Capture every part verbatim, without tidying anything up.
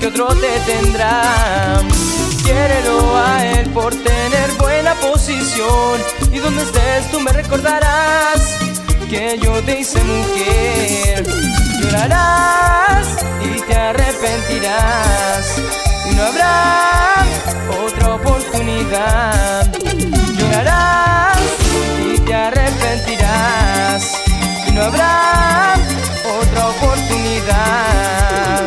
que otro te tendrá. Quiérelo a él por tener buena posición, y donde estés tú me recordarás que yo te hice mujer. Llorarás y te arrepentirás, y no habrá otra oportunidad. Llorarás y te arrepentirás, y no habrá otra oportunidad.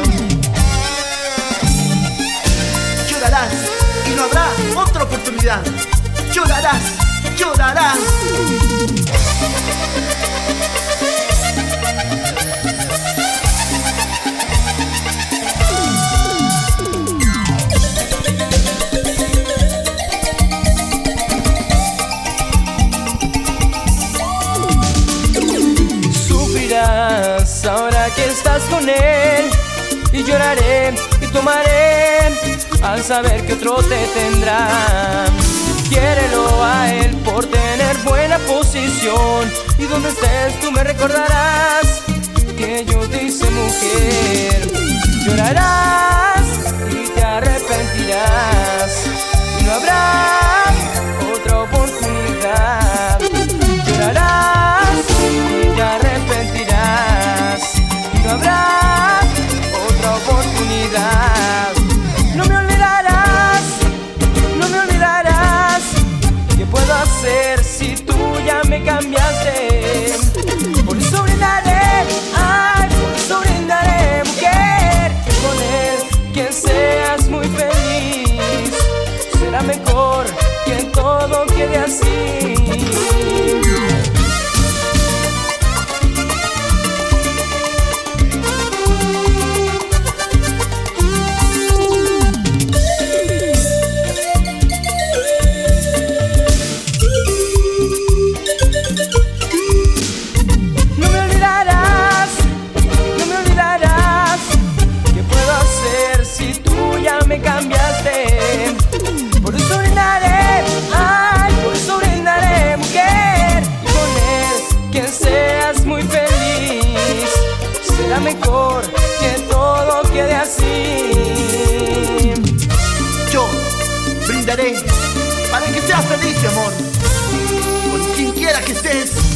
Llorarás y no habrá otra oportunidad. Llorarás, llorarás. Sufrirás ahora que estás con él, y lloraré y tomaré al saber que otro te tendrá. Quiérelo a él por tener buena posición, y donde estés tú me recordarás que yo te hice mujer. Llorarás y te arrepentirás, y no habrá otra oportunidad. Llorarás y te arrepentirás, y no habrá otra oportunidad. No me olvidarás, no me olvidarás. ¿Qué puedo hacer si tú ya me cambiaste? Por eso brindaré, ay, por eso brindaré, mujer, que con él que seas muy feliz. Será mejor que todo quede así. Me cambiaste, por eso brindaré, ay, por eso brindaré, mujer, y con él que seas muy feliz. Será mejor que todo quede así. Yo brindaré para que seas feliz, mi amor, con quien quiera que estés.